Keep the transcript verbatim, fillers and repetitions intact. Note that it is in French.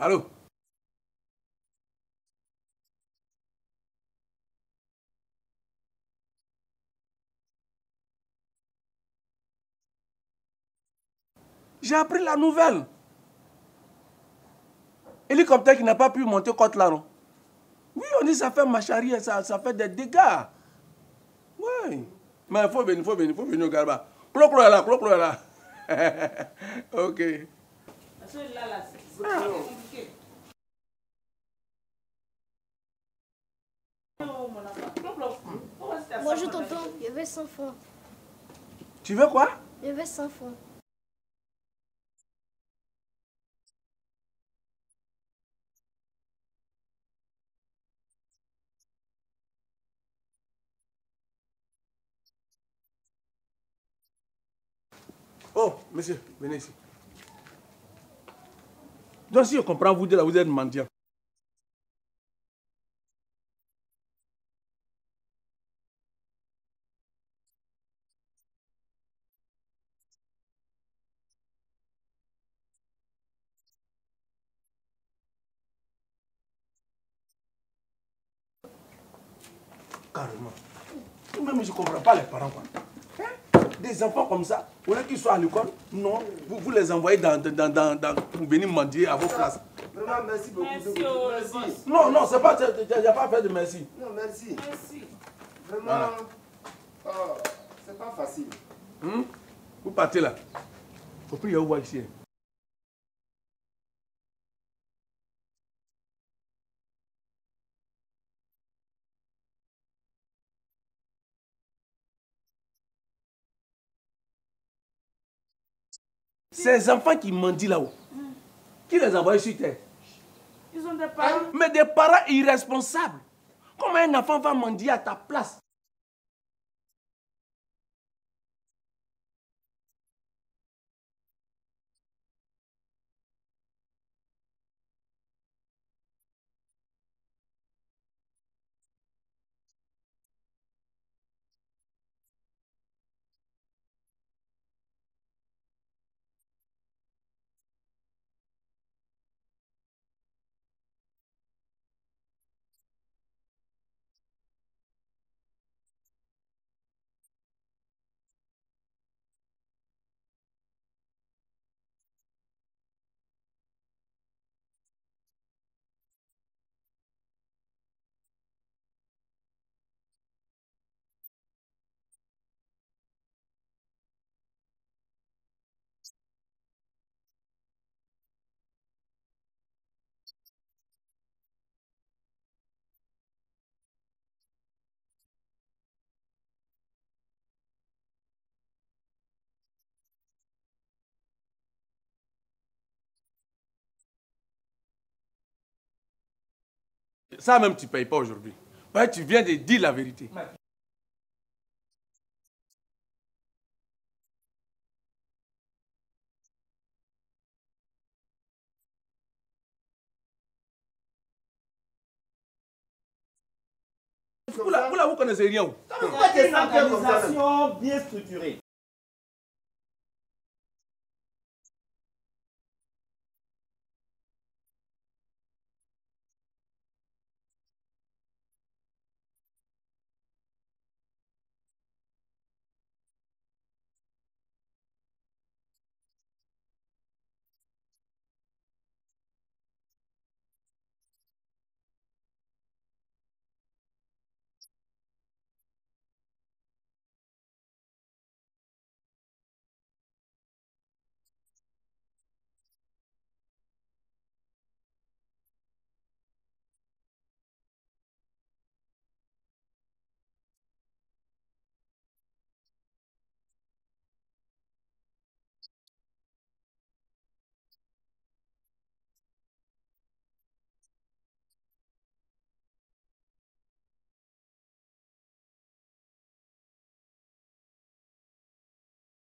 Allô? J'ai appris la nouvelle. Hélicoptère qui n'a pas pu monter côte là, non? Oui, on dit ça fait macharie, ça, ça fait des dégâts. Oui. Mais il faut venir, il faut venir, il faut venir au Garba. Clo-clo est là, clo-clo est là. Ok. Là, là, c'est compliqué. Moi je t'entends, il y avait cent francs. Tu veux quoi? Il y avait cent francs. Oh, monsieur, venez ici. Donc si je comprends, vous, vous êtes mendiant. Carrément. Même je ne comprends pas les parents. Quoi. Hein? Des enfants comme ça, au lieu qu'ils soient à l'école, non, vous, vous les envoyez dans, dans, dans, dans, pour venir mendier à vos classes. Vraiment, merci beaucoup. Merci, oh, merci. Non, non, c'est pas, il n'y a pas à faire de merci. Non, merci. Merci. Vraiment, Voilà. oh, c'est pas facile. Hum? Vous partez là. Faut prier au voir ici. Ces enfants qui mendient là-haut, mm. qui les envoie sur terre? Ils ont des parents. Mais des parents irresponsables. Comment un enfant va mendier à ta place? Ça même, tu ne payes pas aujourd'hui. Ouais, tu viens de dire la vérité. Vous là, vous là, vous connaissez rien. C'est une organisation bien structurée.